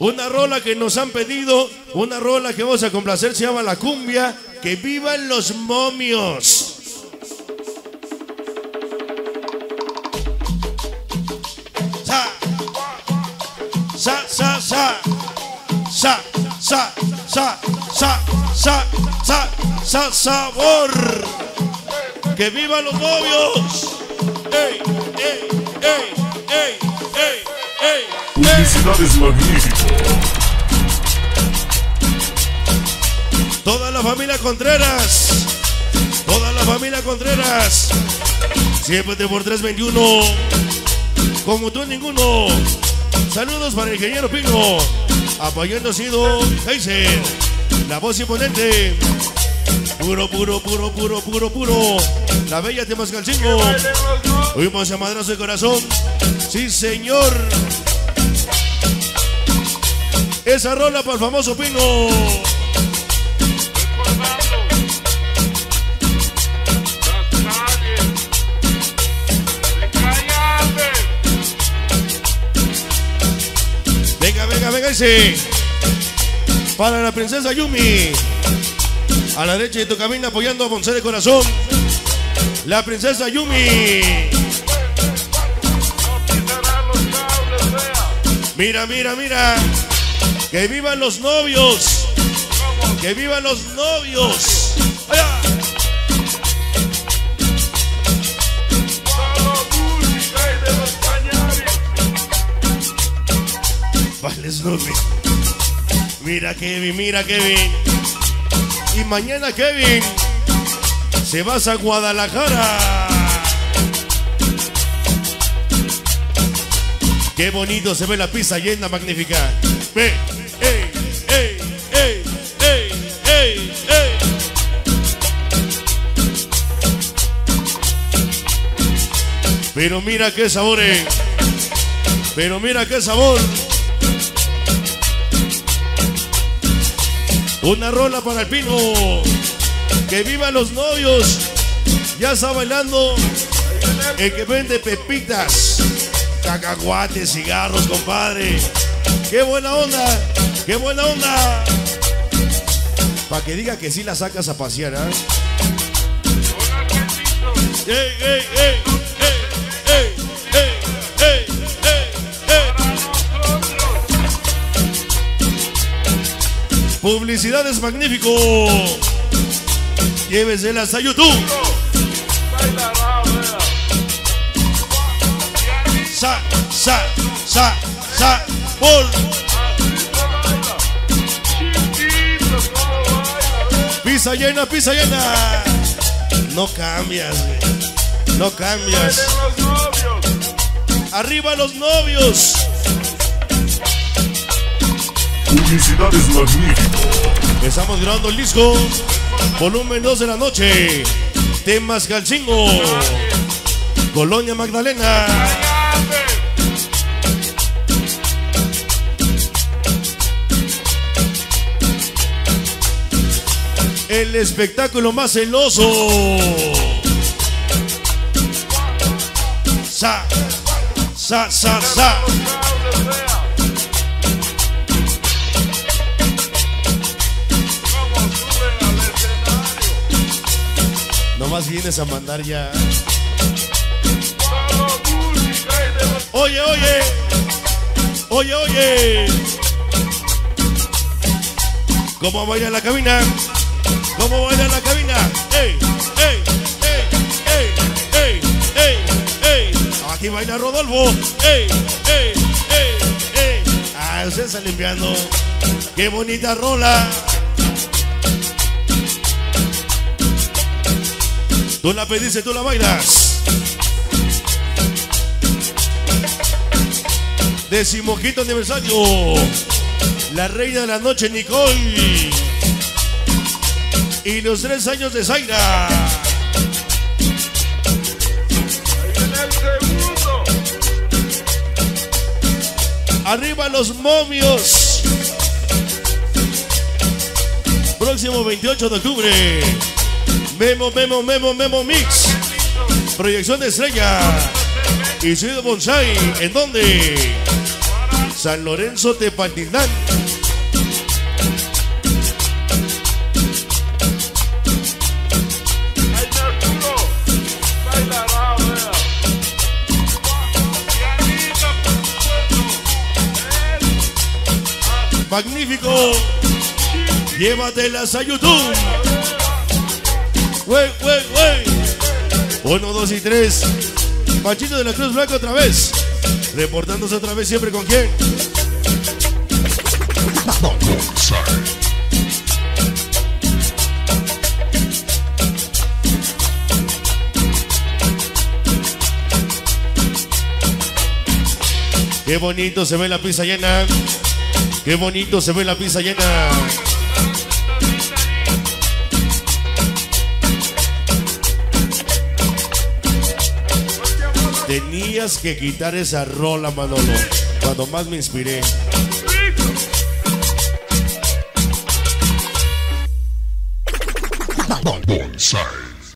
Una rola que nos han pedido, una rola que vamos a complacer, se llama La Cumbia. ¡Que vivan los momios! Sa, sa, sa, sa, sa, sa, sa, sa, sa, sa, sabor. ¡Que vivan los novios! ¡Ey, ey, ey, ey, ey, ey! Publicidades magnífico. Toda la familia Contreras, toda la familia Contreras, siempre por 321, como tú ninguno. Saludos para el ingeniero Pino, apoyando sido Kaiser, la voz imponente. Puro, puro, puro, puro, puro, puro. La bella Temascalcingo. Fuimos a madrazo de corazón. Sí, señor. Esa rola para el famoso Pino. Venga, venga, venga ese. Para la princesa Yumi. A la derecha de tu cabina apoyando a Monse de corazón. La princesa Yumi. Mira, mira, mira. Que vivan los novios. Que vivan los novios. ¡Allá! Vale, Snoopy. Mira, Kevin, mira, Kevin. Y mañana Kevin se va a Guadalajara. Qué bonito se ve la pista llena, magnífica. Ve, ey, ey, ey, ey, ey, ey. Pero mira qué sabor, pero mira qué sabor. Una rola para el Pino. Que vivan los novios. Ya está bailando el que vende pepitas, cacahuates, cigarros, compadre. ¡Qué buena onda! ¡Qué buena onda! Para que diga que sí la sacas a pasear, ¿eh? ¡Ey, ey, ey! ¡Ey, ey, ey, ey, ey, ey! Publicidades magnífico. Lléveselas a YouTube. Sa, sa, sa, sa, por. Pisa llena, pisa llena. No cambias, güey. No cambias. Arriba los novios. Publicidades magnífico. Estamos grabando el disco. Volumen 2 de la noche. Temascalcingo. Colonia Magdalena. El espectáculo más celoso. Sa, sa, sa, sa. Nomás vienes a mandar ya. Oye, oye. Oye, oye. ¿Cómo baila la cabina? ¿Cómo baila la cabina? ¡Ey, ey, ey, ey, ey, ey, ey! Aquí baila Rodolfo. ¡Ey, ey, ey, ey! Ah, usted está limpiando. ¡Qué bonita rola! Tú la pediste, tú la bailas. 15º aniversario. La reina de la noche, Nicole. Y los 3 años de Zaira. Arriba los momios. Próximo 28 de octubre. Memo Mix. Proyección de estrella. Y soy de Bonsai. ¿En dónde? San Lorenzo Tepatitlán. Magnífico. Llévatelas a YouTube. Wey, wey, wey. 1, 2 y 3. Machito de la Cruz Blanca otra vez. Reportándose otra vez siempre con quién. Qué bonito se ve la pista llena. Qué bonito se ve la pista llena. Tenías que quitar esa rola, Manolo, cuando más me inspiré. Bonsai.